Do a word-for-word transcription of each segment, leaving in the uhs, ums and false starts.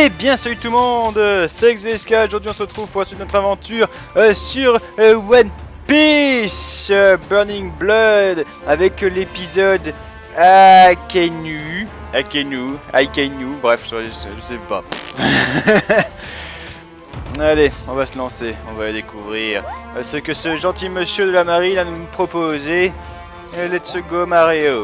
Eh bien salut tout le monde, c'est X V S K, aujourd'hui on se retrouve pour la suite de notre aventure euh, sur euh, One Piece euh, Burning Blood avec l'épisode Akainu, Akainu, Akainu, bref je, je, je sais pas. Allez, on va se lancer, on va découvrir euh, ce que ce gentil monsieur de la marine a nous proposé. Et let's go Mario.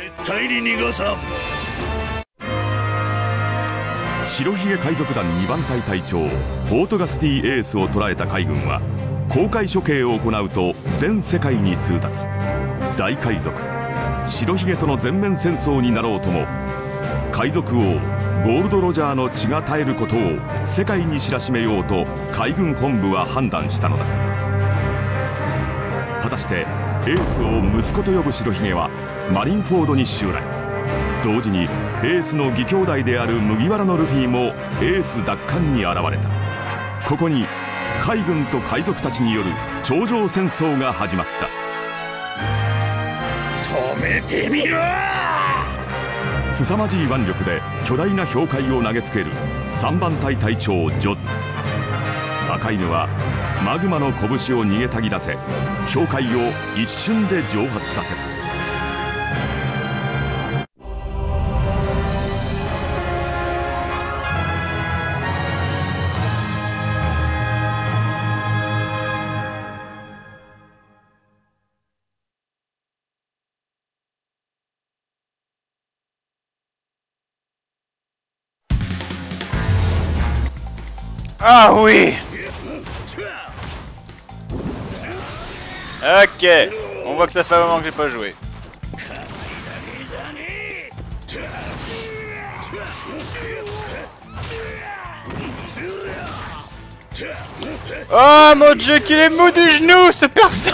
白ひげ海賊団にばん隊隊長ポートガスティエースを捕らえた海軍は公開処刑を行うと全世界に通達。大海賊白ひげとの全面戦争になろうとも海賊王ゴールド・ロジャーの血が絶えることを世界に知らしめようと海軍本部は判断したのだ。果たしてエースを息子と呼ぶ白ひげはマリンフォードに襲来。同時にエースの義兄弟である麦わらのルフィもエース奪還に現れた。ここに海軍と海賊たちによる頂上戦争が始まった。 止めてみろ。 凄まじい腕力で巨大な氷塊を投げつけるさんばん隊隊長ジョズ。赤犬はマグマの拳を逃げたぎらせ氷塊を一瞬で蒸発させた。 Ah oui. Ok, on voit que ça fait un moment que j'ai pas joué. Oh mon dieu, qu'il est mou du genou ce perso.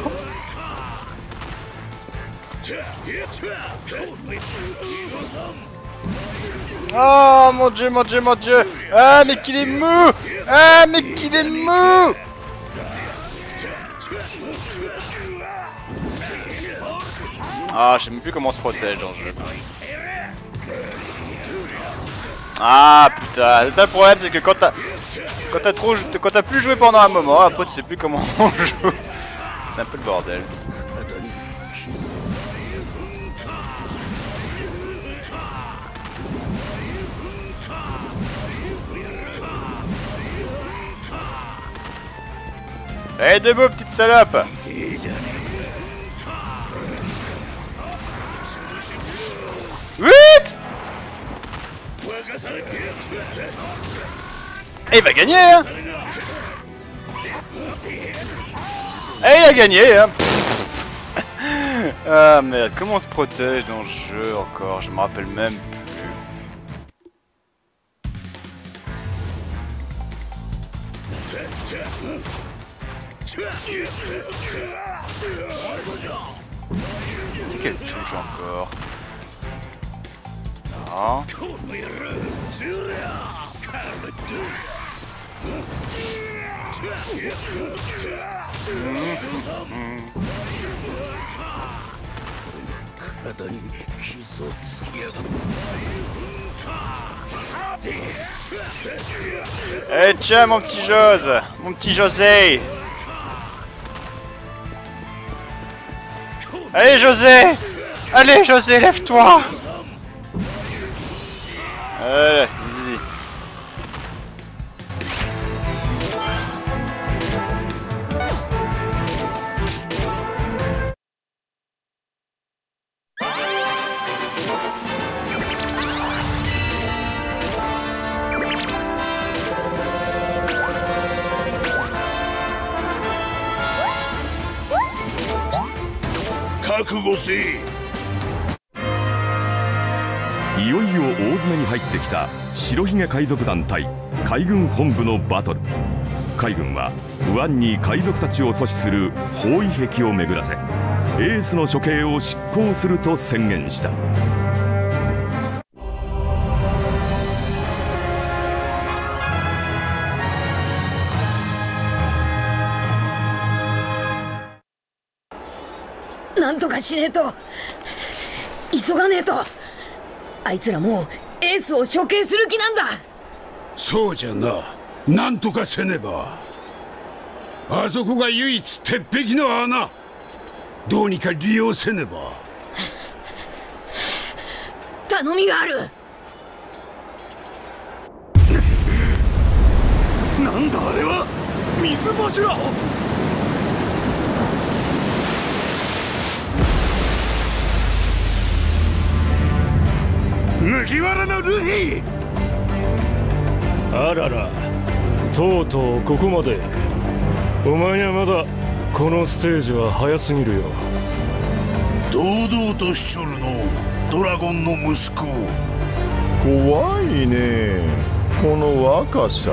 Oh mon dieu, mon dieu, mon dieu. Ah mais qu'il est mou. Ah mais qu'il est mou. Ah je sais même plus comment on se protège dans le jeu. Ah putain, c'est ça le problème, c'est que quand t'as quand t'as trop quand t'as plus joué pendant un moment, après tu sais plus comment on joue. C'est un peu le bordel. Allez debout petite salope. Vite. Et il va gagner hein. Et il a gagné hein. Ah merde, comment on se protège dans le jeu encore, je me rappelle même plus. C'est quelle touche encore? Non. Eh tiens mon petit Jose, mon petit José. Allez José. Allez José, lève-toi. Allez, easy. Kakugo-se. いよいよ大詰めに入ってきた白ひげ海賊団対海軍本部のバトル。海軍は湾に海賊たちを阻止する包囲壁を巡らせエースの処刑を執行すると宣言した。 なんとかしねえと。急がねえと。あいつらもうエースを処刑する気なんだ。 そうじゃな。なんとかせねば。あそこが唯一鉄壁の穴。どうにか利用せねば。 頼みがある。 なんだあれは。水柱。麦わらのルフィ。 あらら、とうとうここまで。お前にはまだこのステージは早すぎるよ。 堂々としちょるのドラゴンの息子。 怖いねこの若さ。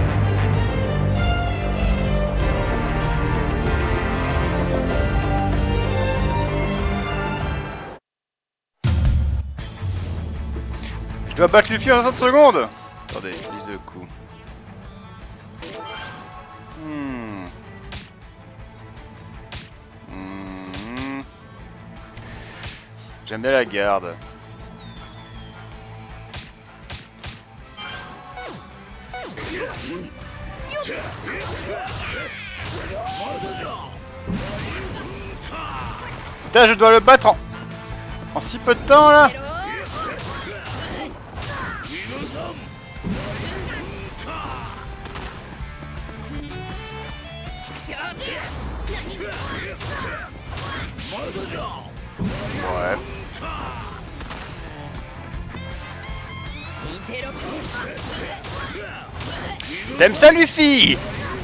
Je dois battre Luffy en trente secondes. Attendez, lise de coup. Hmm. Hmm. J'aime bien la garde. Putain, je dois le battre en, en si peu de temps là. Ouais. T'aimes ça, Luffy?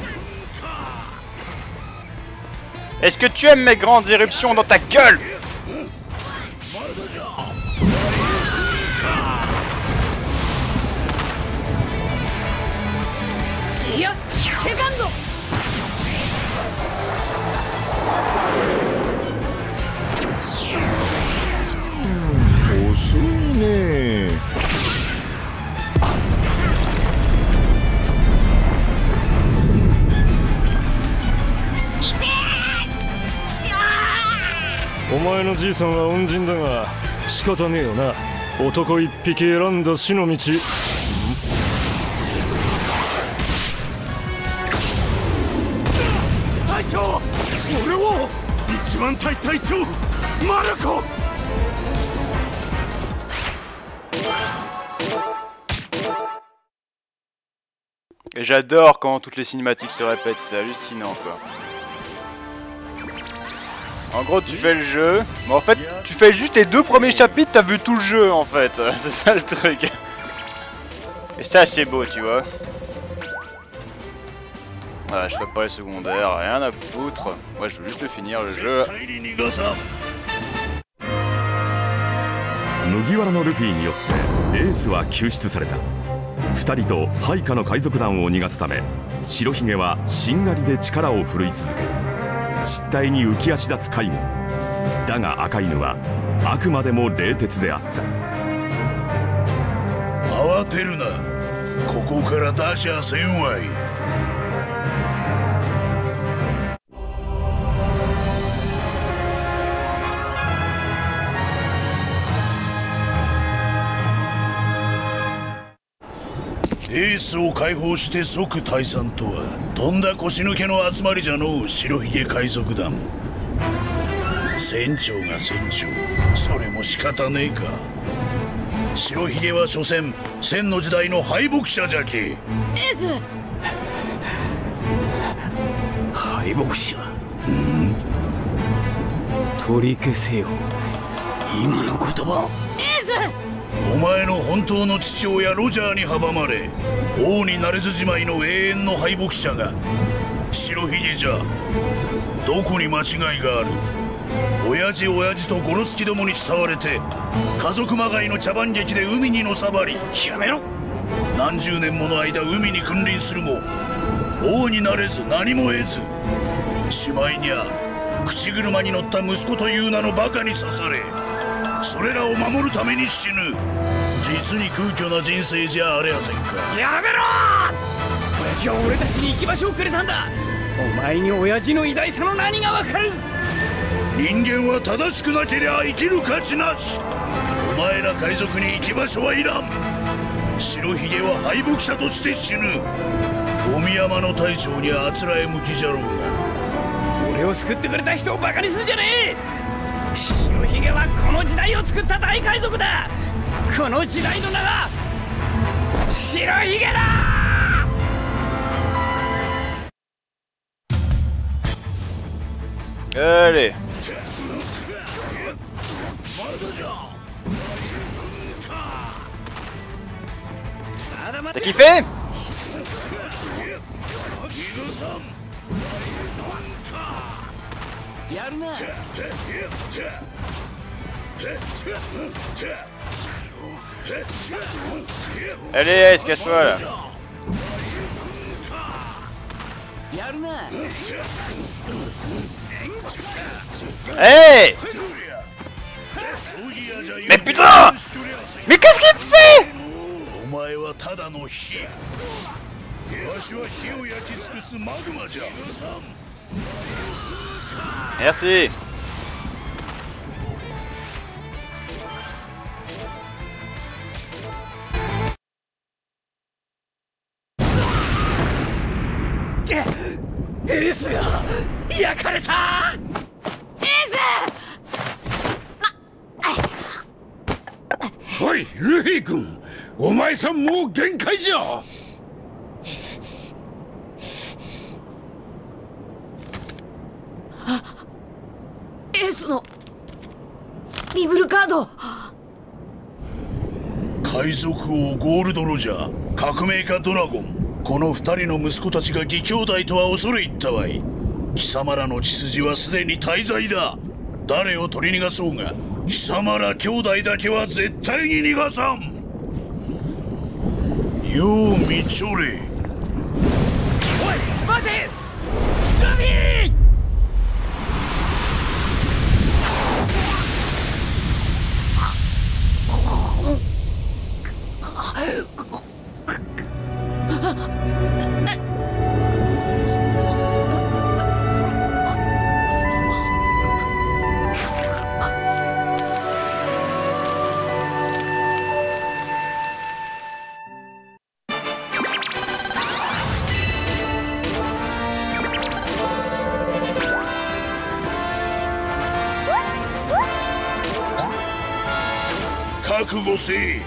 Est-ce que tu aimes mes grandes éruptions dans ta gueule? Oh, お前のじいさんは恩人だが仕方ねえよな。男一匹選んだ死の道。 隊長、俺を一万隊隊長マルコ。 Et j'adore quand toutes les cinématiques se répètent, c'est hallucinant quoi. En gros tu fais le jeu, mais en fait tu fais juste les deux premiers chapitres, t'as vu tout le jeu en fait, c'est ça le truc. Et ça c'est beau tu vois. Voilà, je fais pas les secondaires, rien à foutre. Moi je veux juste le finir le jeu. 麦わらのルフィによってエースは救出された。ふたりと配下の海賊団を逃がすため白ひげはしんがりで力を振るい続け失態に浮き足立つ海軍だが赤犬はあくまでも冷徹であった。 慌てるな、ここから出しゃせんわい。エースを解放して即退散とはとんだ腰抜けの集まりじゃのう。白ひげ海賊団船長が船長、それも仕方ねえか。白ひげは所詮千の時代の敗北者じゃけ。エース敗北者。ん取り消せよ今の言葉。 エースお前の本当の父親ロジャーに阻まれ王になれずじまいの永遠の敗北者が白ひげじゃ。どこに間違いがある。親父親父とゴロツキどもに慕われて家族まがいの茶番劇で海にのさばり。やめろ。何十年もの間海に君臨するも王になれず何も得ず、しまいにゃ口車に乗った息子という名のバカに刺され、それらを守るために死ぬ。実に空虚な人生じゃありゃせんか。 やめろ。親父は俺たちに行き場所をくれたんだ。お前に親父の偉大さの何がわかる。 人間は正しくなけりゃ生きる価値なし。お前ら海賊に行き場所はいらん。 白ひげは敗北者として死ぬ。小宮山の隊長にあつらえ向きじゃろうが。 俺を救ってくれた人をバカにすんじゃねえ。白ひげはこの時代を作った大海賊だ。この時代の名は白ひげだ。 Allez. T'as kiffé? Allez, Ace, casse-toi là. Hey! Mais putain! Mais qu'est-ce qu'il me fait? Merci. おい、ルフィ君、お前さんもう限界じゃ。 エースのビブルカード。 海賊王ゴールド・ロジャー、革命家ドラゴン、この二人の息子たちが義兄弟とは恐れ入ったわい。貴様らの血筋はすでに大罪だ。誰を取り逃がそうが貴様ら兄弟だけは絶対に逃がさん。よう見ちょれ。 おい待てルフィ。 覚悟せい。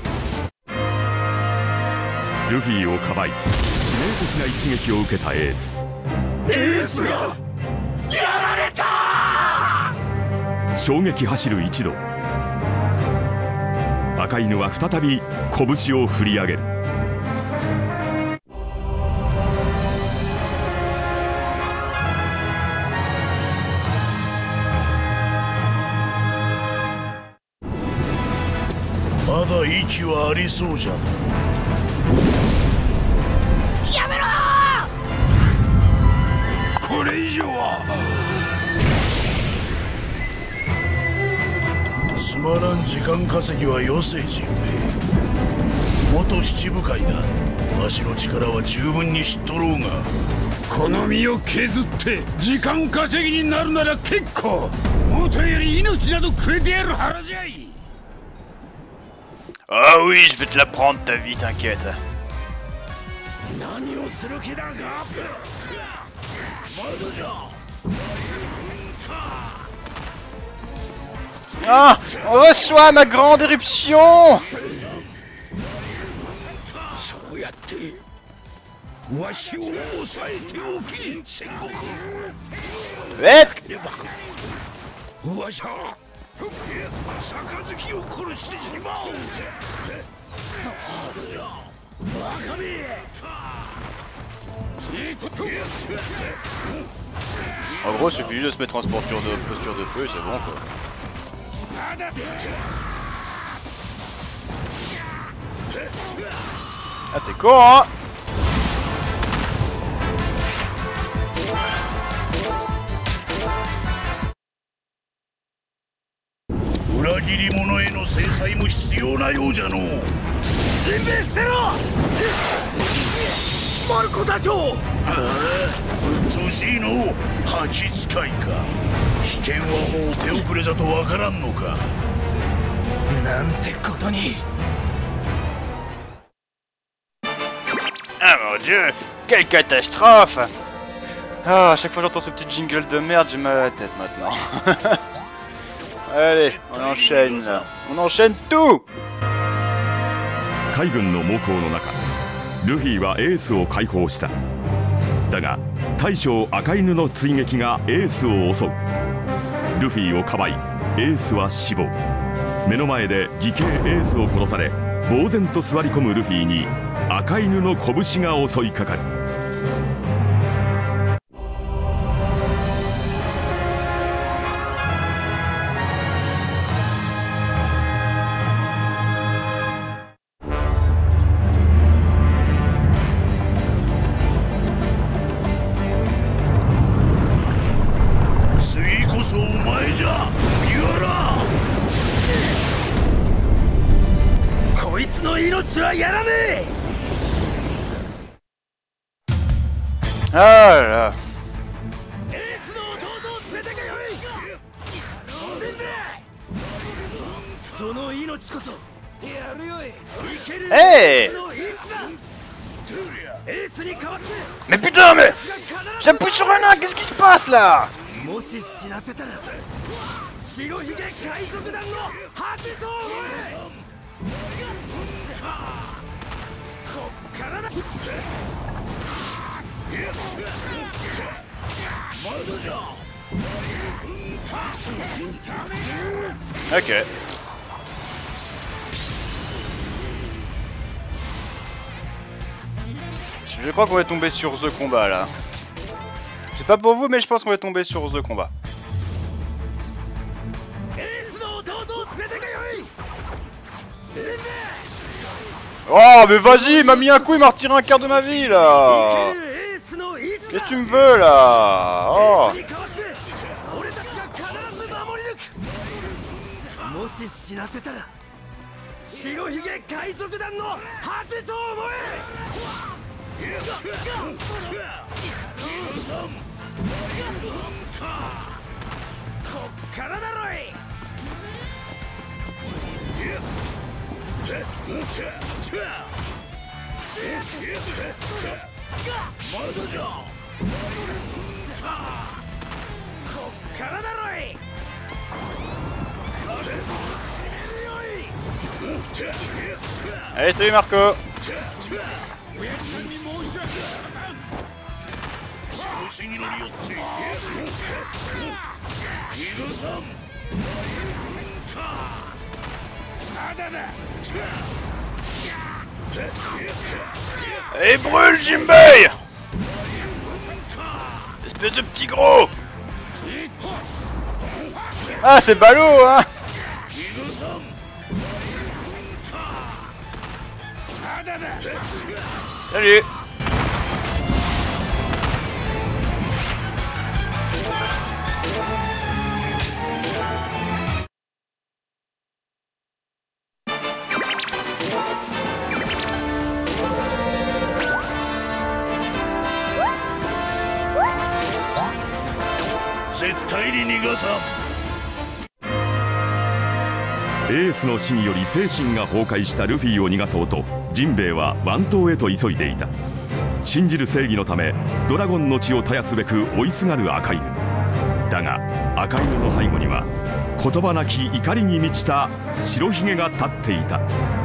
ルフィをかばい致命的な一撃を受けたエース。 エースがやられた。 衝撃走る一同。赤犬は再び拳を振り上げる。 まだ息はありそうじゃな。 やめろー。これ以上はつまらん時間稼ぎはよせじんべ。元七部会だ。わしの力は十分に知っとろうが。 この身を削って時間稼ぎになるなら結構。元より命などくれてやる腹じゃい。 Ah oui, je vais te la prendre ta vie, t'inquiète. Ah, reçois ma grande éruption. Vite. 杯を殺してしまう。バカめ。 En gros, il suffit juste de se mettre en posture de, posture de feu et c'est bon quoi. Ah c'est con hein. Dieu, quelle catastrophe! Ah, à chaque fois que j'entends ce petit jingle de merde, j'ai mal à la tête maintenant. Allez, on enchaîne là. On enchaîne tout! 海軍の猛攻の中ルフィはエースを解放した。だが大将赤犬の追撃がエースを襲う。ルフィをかばいエースは死亡。目の前で義兄エースを殺され呆然と座り込むルフィに赤犬の拳が襲いかかる。 次こそお前じゃ麦わら。こいつの命はやらねえ。 あら。 エースの弟を連れてけよい。先生、その命こそやるよい。いけるエースの意志だ。エースに代わって。 Mais putain, mais j'appuie sur un nain, qu'est-ce qui se passe là? もし死なせたら白ひげ海賊団の恥と思え。こっからだ。まだじゃ。 Ok. Je crois qu'on va tomber sur The Combat là. Je sais pas pour vous, mais je pense qu'on va tomber sur The Combat. Oh, mais vas-y, il m'a mis un coup, il m'a retiré un quart de ma vie là. Qu'est-ce que tu me veux là? Oh. もし死なせたら白ひげ海賊団の恥と思え。こっからだろい。まだじゃ。こっからだろい。 Allez, salut Marco. Allez, brûle Jimbei. Espèce de petit gros. Ah, c'est ballot, hein. Salut. エースの死により精神が崩壊したルフィを逃がそうとジンベエは湾島へと急いでいた。信じる正義のためドラゴンの血を絶やすべく追いすがる赤犬だが、赤犬の背後には言葉なき怒りに満ちた白ひげが立っていた。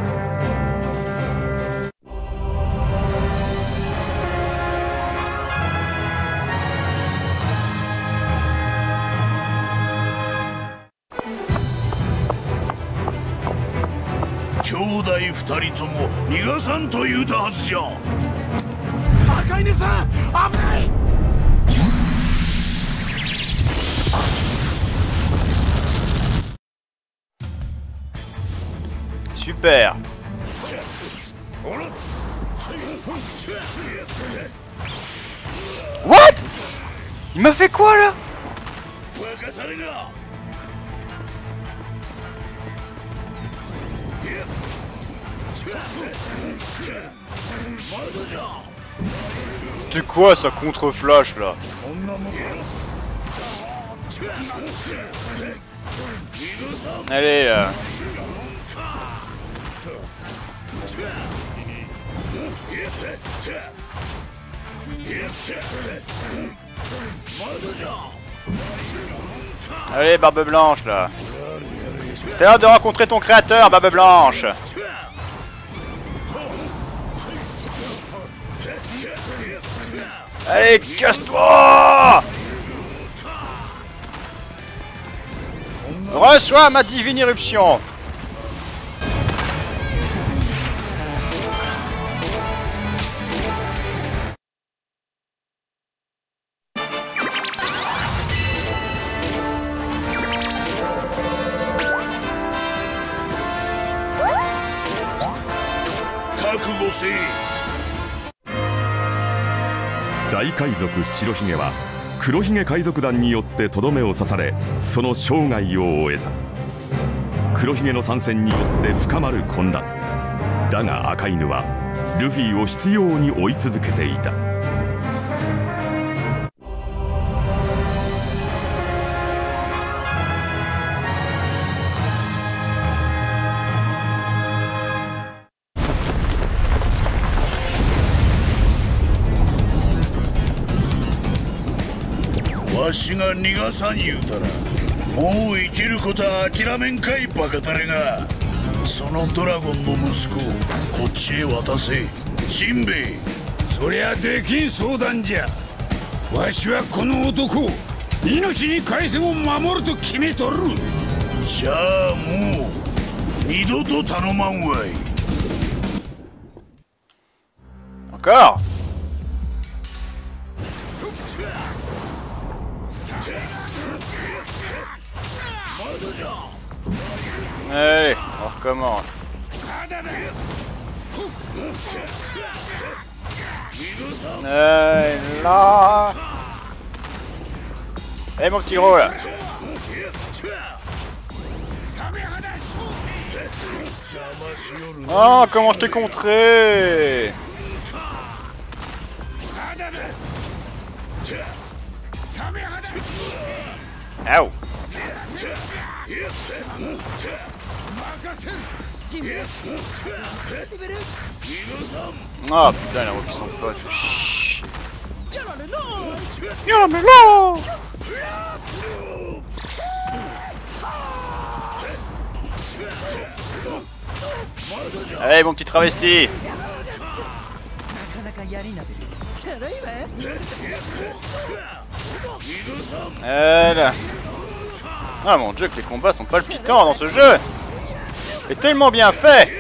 兄弟二人とも逃がさんと言うたはずじゃ。 赤犬さん、危ない。 Super. What? Il m'a fait quoi là? C'était quoi ça contre-flash là? Allez là. Allez, Barbe Blanche, là. C'est l'heure de rencontrer ton créateur, Barbe Blanche. Allez, casse-toi! Reçois ma divine éruption. 大海賊白ひげは黒ひげ海賊団によってとどめを刺され、その生涯を終えた。黒ひげの参戦によって深まる混乱だが、赤犬はルフィを執拗に追い続けていた。 わしが逃がさん言うたらもう生きることは諦めんかいバカタレが。そのドラゴンの息子をこっちへ渡せジンベエ。 そりゃできん相談じゃ。わしはこの男を命に代えても守ると決めとる。 じゃあもう二度と頼まんわい。 Encore? Allez, on recommence. Allez, là. Eh mon petit gros là. Oh, comment je t'ai contré. Ow. Oh putain, la voix qui sont pas fait chier. Y'a mais là. Allez mon petit travesti. Voilà. Ah mon dieu que les combats sont palpitants dans ce jeu. Et tellement bien fait.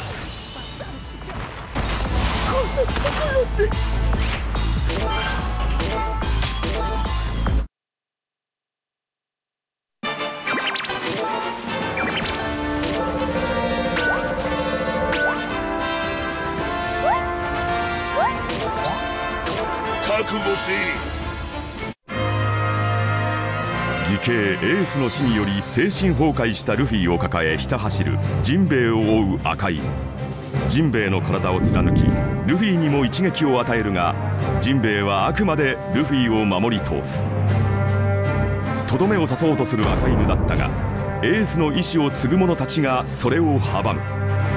義兄エースの死により精神崩壊したルフィを抱えひた走るジンベエを追う赤犬。ジンベエの体を貫きルフィにも一撃を与えるが、ジンベエはあくまでルフィを守り通す。とどめを刺そうとする赤犬だったが、エースの意志を継ぐ者たちがそれを阻む。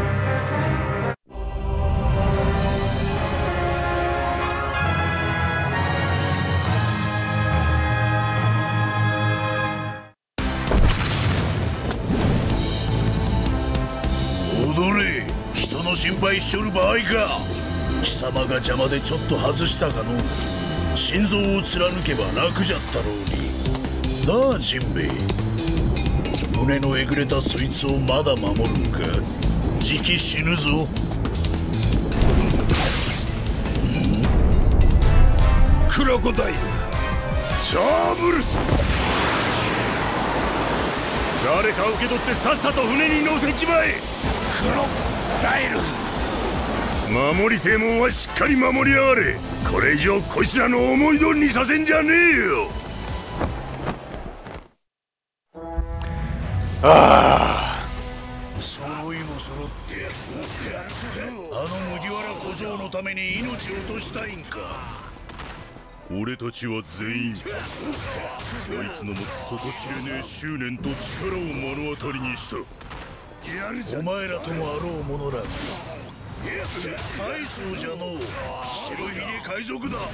心配しちょる場合か。貴様が邪魔でちょっと外したかの。心臓を貫けば楽じゃったろうになあジンベエ。胸のえぐれたそいつをまだ守るんか。じき死ぬぞ。 クロコダイルシャーブルス。誰か受け取ってさっさと船に乗せちまえ。クロダイル守りてえもんはしっかり守りやがれ。これ以上こいつらの思い通りにさせんじゃねえよ。 ああ揃いも揃ってあの麦わら小僧のために命を落としたいんか。 俺たちは全員そいつの持つ底知れねえ執念と力を目の当たりにした。 お前らともあろう者ら大層じゃのう。白ひげ海賊だ。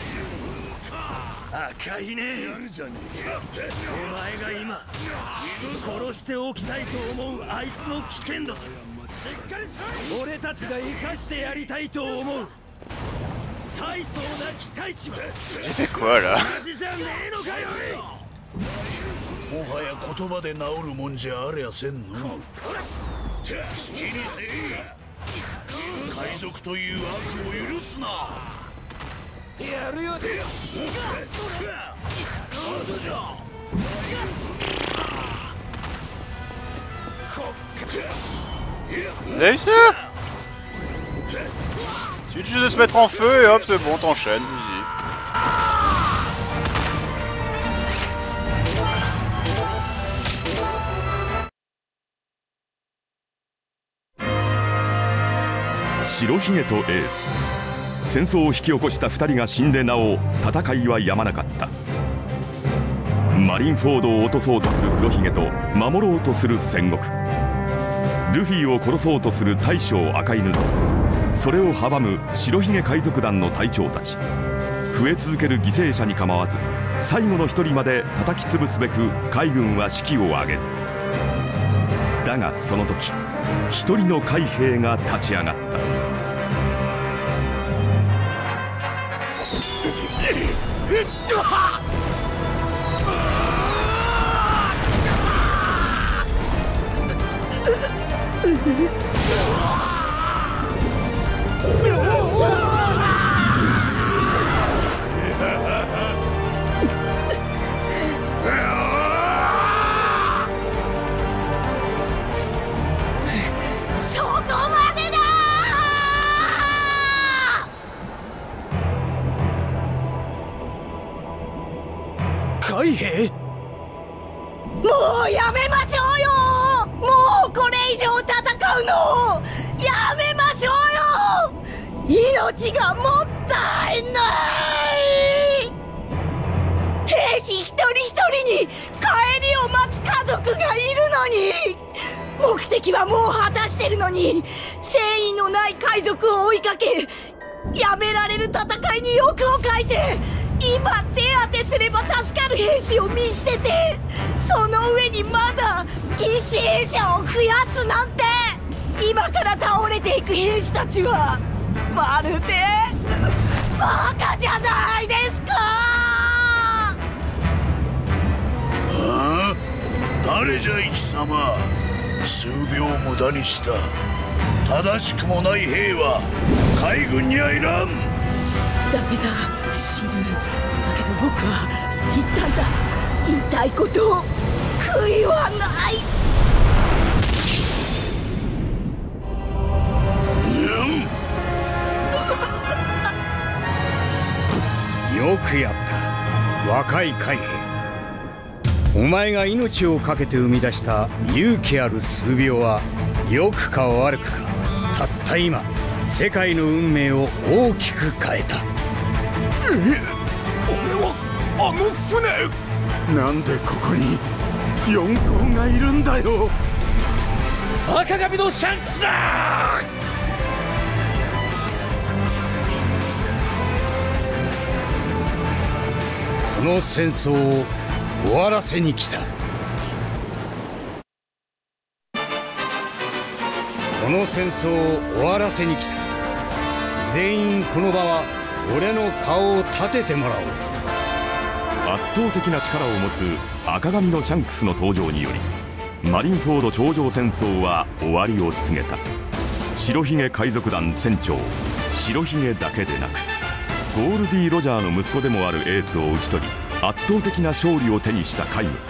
赤いね。お前が今殺しておきたいと思うあいつの危険度と俺たちが生かしてやりたいと思う大層な期待値は同じじゃねえのかよ。 もはや言葉で治るもんじゃありゃせんの。好きにせい。海賊という悪を許すな。 やるよ。 Vous avez vu ça? Il suffit juste de se mettre en feu et hop, c'est bon, t'enchaînes. Easy. 白ひげとエース、戦争を引き起こしたふたりが死んでなお戦いはやまなかった。マリンフォードを落とそうとする黒ひげと守ろうとする戦国、ルフィを殺そうとする大将赤犬とそれを阻む白ひげ海賊団の隊長たち、増え続ける犠牲者に構わず最後の一人まで叩き潰すべく海軍は士気を上げる。だがその時一人の海兵が立ち上がった。 海兵？ もうやめましょうよ。もうこれ以上戦うのやめましょうよ。命がもったいない。兵士一人一人に帰りを待つ家族がいるのに、目的はもう果たしてるのに誠意のない海賊を追いかけ、やめられる戦いに欲をかいて今手当てすれば助かる兵士を見捨てて、その上にまだ犠牲者を増やすなんて。今から倒れていく兵士たちはまるでバカじゃないですか。 ああ、誰じゃ貴様。数秒無駄にした。正しくもない兵は海軍にはいらん。 ダメだ、死ぬ。だけど僕は言ったんだ。言いたいことを悔いはない。 よくやった若い海兵。お前が命を懸けて生み出した勇気ある数秒は良くか悪くか、たった今世界の運命を大きく変えた。 え、俺はあの船。なんでここに四皇がいるんだよ。 赤髪のシャンクスだ。 この戦争を終わらせに来た。この戦争を終わらせに来た。全員この場は俺の顔を立ててもらおう。 圧倒的な力を持つ赤髪のシャンクスの登場によりマリンフォード頂上戦争は終わりを告げた。白ひげ海賊団船長白ひげだけでなくゴールディ・ロジャーの息子でもあるエースを討ち取り圧倒的な勝利を手にした海軍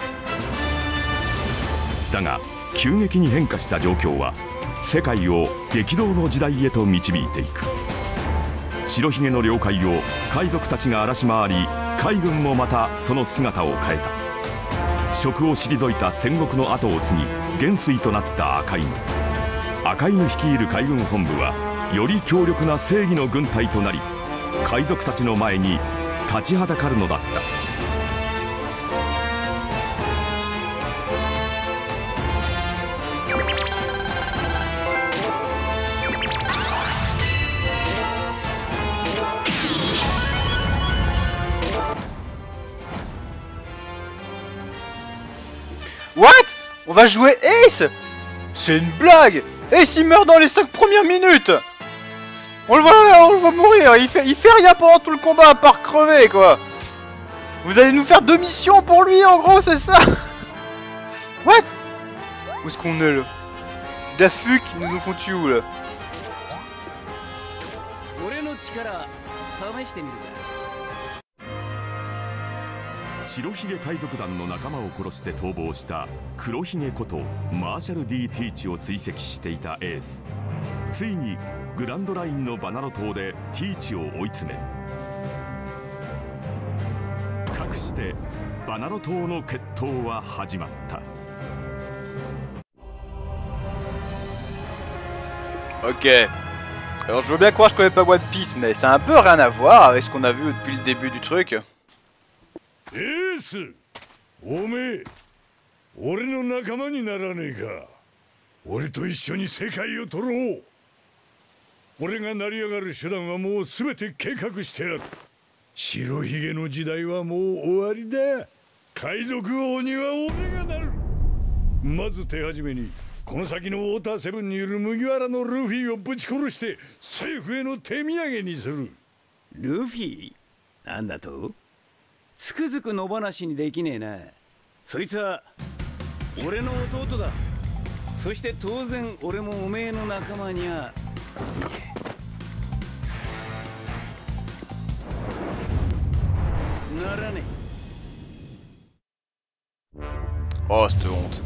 だが、急激に変化した状況は世界を激動の時代へと導いていく。白ひげの領海を海賊たちが荒らし回り、海軍もまたその姿を変えた。職を退いた戦国の後を継ぎ元帥となった赤犬。赤犬率いる海軍本部はより強力な正義の軍隊となり、海賊たちの前に立ちはだかるのだった。 What? On va jouer Ace? C'est une blague! Ace il meurt dans les cinq premières minutes! On le voit, on le voit mourir, il fait, il fait rien pendant tout le combat à part crever quoi! Vous allez nous faire deux missions pour lui en gros, c'est ça? What? Où est-ce qu'on est là? Dafuk, ils nous ont foutu où là? 白ひげ海賊団の仲間を殺して逃亡した黒ひげことマーシャル D ティーチを追跡していたエース。ついにグランドラインのバナナ島でティーチを追い詰め、かくしてバナナ島の決闘は始まった。 Ok. Alors je veux bien croire que je connais pas One Piece, mais ça a un peu rien à voir avec ce qu'on a vu depuis le début du truc. Ace! おめえ、俺の仲間にならねえか。俺と一緒に世界を取ろう。俺が成り上がる手段はもうすべて計画してある。白ひげの時代はもう終わりだ。海賊王には俺がなる。まず手始めに。 この先のウォーターセブンにいる麦わらのルフィをぶち殺して政府への手土産にする。 ルフィ？なんだと？つくづく野放しにできねえな。そいつは俺の弟だ。そして当然俺もおめえの仲間にゃならねえ。 Oh, cette honte.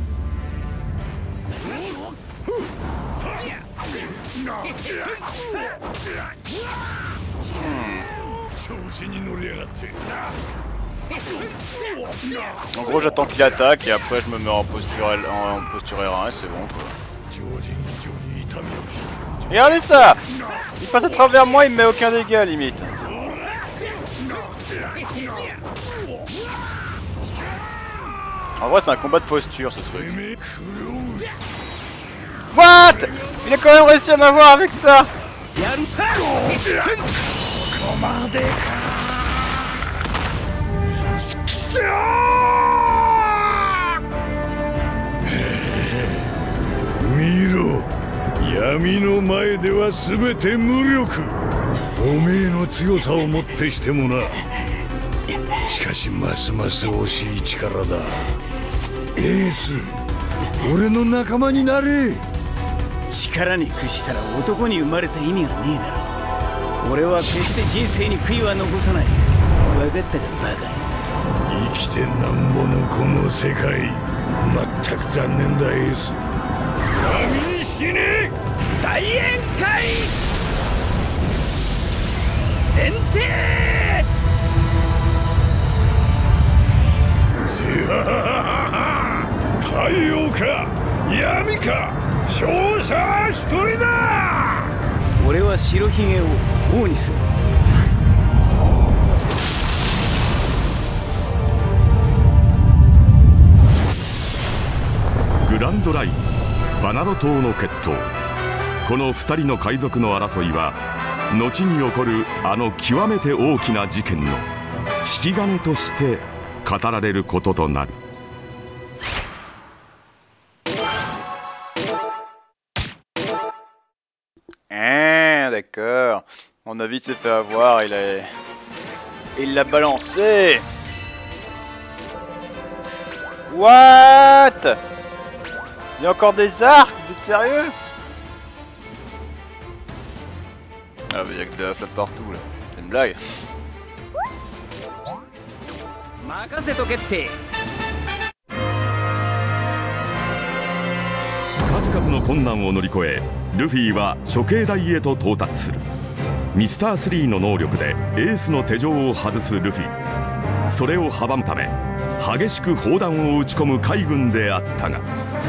En gros j'attends qu'il attaque et après je me mets en posture L, en, en posture R un et c'est bon quoi. Regardez ça! Il passe à travers moi, il me met aucun dégât limite. En vrai c'est un combat de posture ce truc. What? Il a quand même réussi à m'avoir avec ça. Miro, Yami no mae de wa subete muryoku. Omei no tsuyo sa o motte shite mo na. Shikashi masu masu oshii chikara da. Ace, ore no nakama ni nare. 力に屈したら男に生まれた意味がねえだろ。俺は決して人生に悔いは残さない。分かったかバカ。 生きてなんぼのこの世界、まったく残念だエース。闇に死ね。 大宴会。炎帝。 せははは。太陽か闇か。 勝者は一人だ。 俺は白ひげを王にする。 グランドラインバナナ島の決闘。このふたりの海賊の争いは後に起こるあの極めて大きな事件の引き金として語られることとなる。 Ah, d'accord. Mon avis s'est fait avoir, il a... Il l'a balancé. What? Il y a encore des arcs? Vous êtes sérieux? Ah mais il y a que de la flamme partout là. C'est une blague. 数々の困難を乗り越えルフィは処刑台へと到達する。ミスタースリーの能力でエースの手錠を外すルフィ。それを阻むため激しく砲弾を撃ち込む海軍であったが、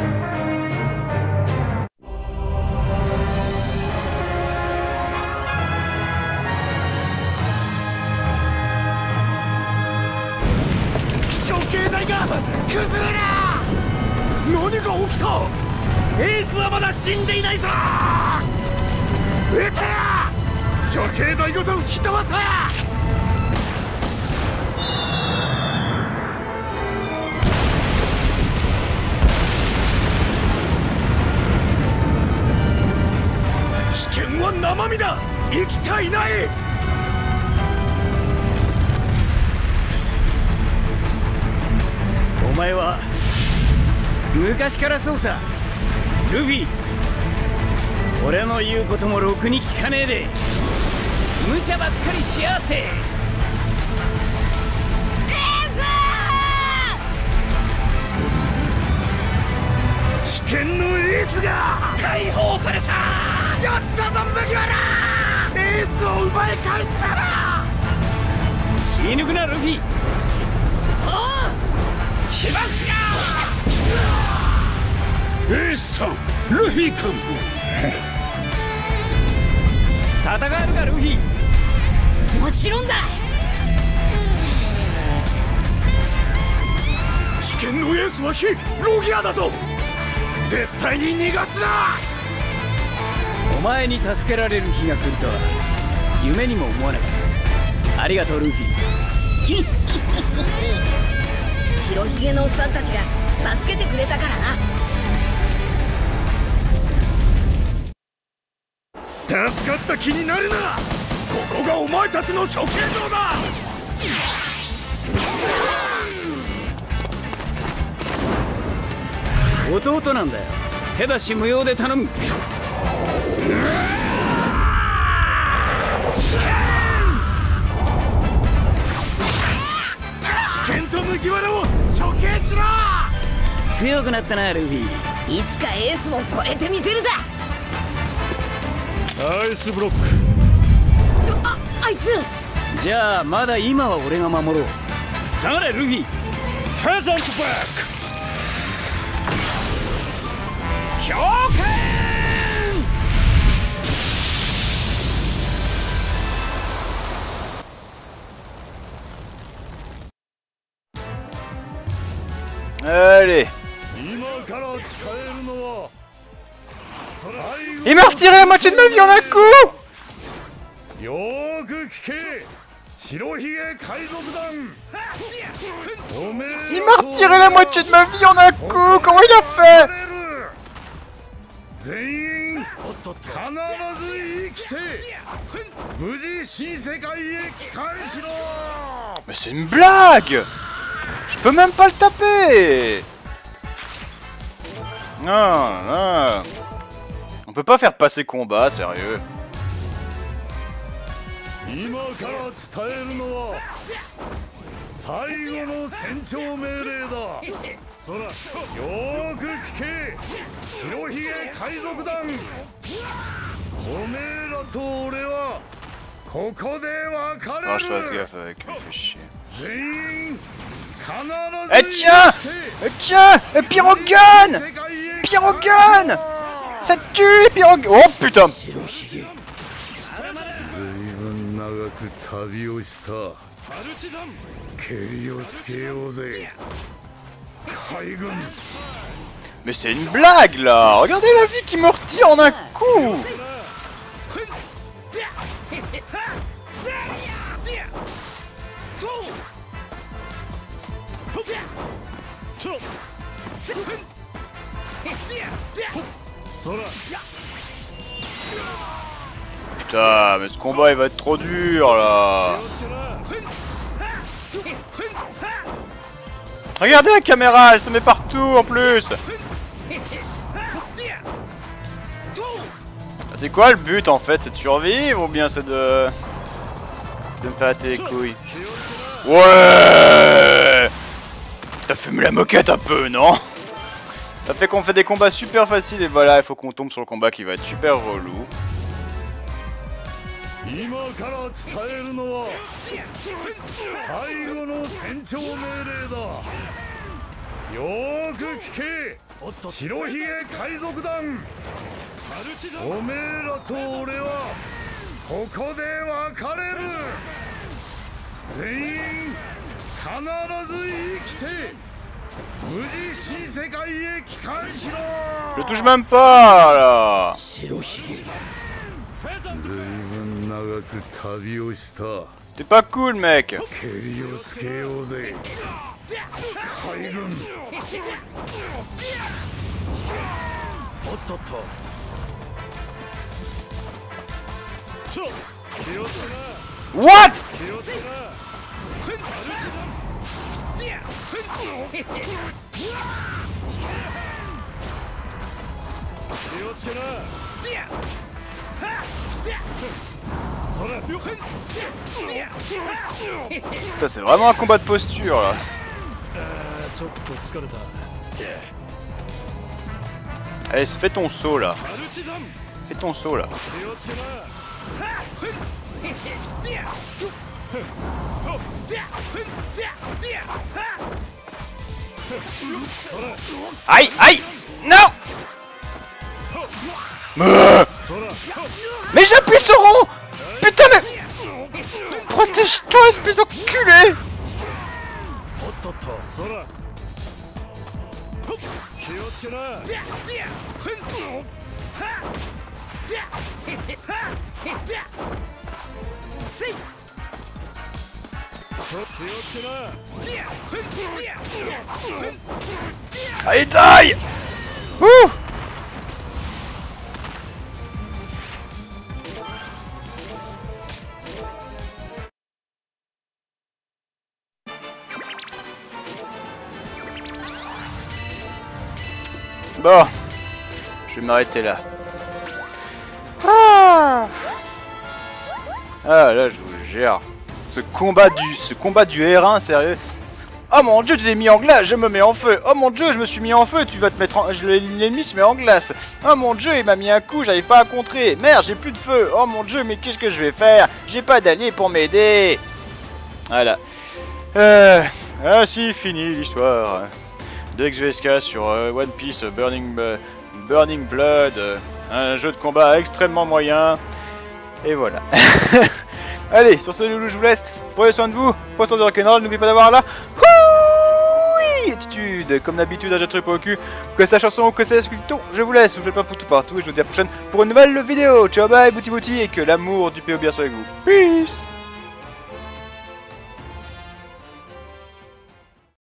処刑台が崩れる。何が起きた？エースはまだ死んでいないぞ。撃て！処刑台ごと吹き飛ばせ！ みだ。生きちゃいない。 お前は昔からそうさルフィ。俺の言うこともろくに聞かねえで無茶ばっかりしやがって。エース！危険のエースが解放された。 やったぞ麦わら。エースを奪い返したら気抜くなルフィ。おうしますよ。 エースさん、ルフィ君。 戦えるかルフィ。 もちろんだ。 危険のエースは非ロギアだぞ。絶対に逃がすな。 お前に助けられる日が来るとは夢にも思わなかった。ありがとうルフィ。 ち白ひげのおっさんたちが助けてくれたからな。 助かった気になるな。ここがお前たちの処刑場だ。 弟なんだよ。手出し無用で頼む。 危険と麦わらを処刑しろ。 強くなったなルフィ。 いつかエースも超えてみせるさ。 アイスブロック。 あ、あいつ。 じゃあまだ今は俺が守ろう。下がれルフィ。 フェザントバック。 強化。 Allez. Il m'a retiré la moitié de ma vie en un coup. Il m'a retiré la moitié de ma vie en un coup. Comment il a fait? Mais c'est une blague. Je peux même pas le taper. Non, non. On peut pas faire passer combat, sérieux. Ah, je fasse gaffe avec lui, fait chier. Eh tiens! Eh tiens! Eh Pyrogun! Pyrogun! Ça tue les Pyrogun! Oh putain! Mais c'est une blague là! Regardez la vie qui me retire en un coup! Putain, mais ce combat il va être trop dur là. Regardez la caméra, elle se met partout en plus. C'est quoi le but en fait? C'est de survivre ou bien c'est de... de me faire hâter les couilles? Ouais! T'as fumé la moquette un peu, non? Ça fait qu'on fait des combats super faciles et voilà, il faut qu'on tombe sur le combat qui va être super relou. Je touche même pas là. T'es pas cool mec. What? Putain, c'est vraiment un combat de posture là. Allez, fais ton saut là. Fais ton saut là. Aïe, aïe. Non. Euh mais j'appuie sur rond. Putain mais... Protège-toi, espèce d'enculé. Allez, taille. Ouh. Bon, je vais m'arrêter là. Ah, ah là, je vous jure. Ce combat du, ce combat du R un, sérieux. Oh mon dieu, tu t'es mis en glace, je me mets en feu. Oh mon dieu, je me suis mis en feu, tu vas te mettre en... L'ennemi se met en glace. Oh mon dieu, il m'a mis un coup, j'arrive pas à contrer. Merde, j'ai plus de feu. Oh mon dieu, mais qu'est-ce que je vais faire? J'ai pas d'alliés pour m'aider. Voilà. Euh... Ah si, fini l'histoire de X V S K sur euh, One Piece Burning, euh, Burning Blood. Euh, un jeu de combat extrêmement moyen. Et voilà. Allez, sur ce, loulou, je vous laisse. Prenez soin de vous. Poisson de rock'n'roll, n'oubliez pas d'avoir la oui attitude. Comme d'habitude, un jet au cul. Que c'est la chanson ou que c'est la sculpture, je vous laisse. Je fais pas pour tout partout. Et je vous dis à la prochaine pour une nouvelle vidéo. Ciao, bye, bouti bouti. Et que l'amour du P O bien soit avec vous. Peace.